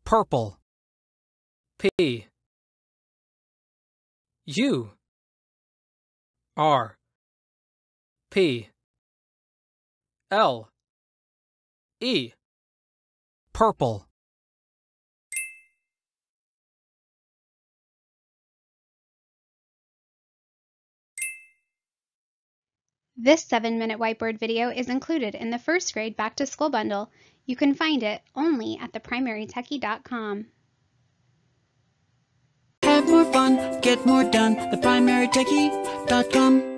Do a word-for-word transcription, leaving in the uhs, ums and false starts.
purple. P U R P L E purple. This seven minute whiteboard video is included in the first grade back to school bundle. You can find it only at the primary techie dot com. Have more fun, get more done, the primary techie dot com.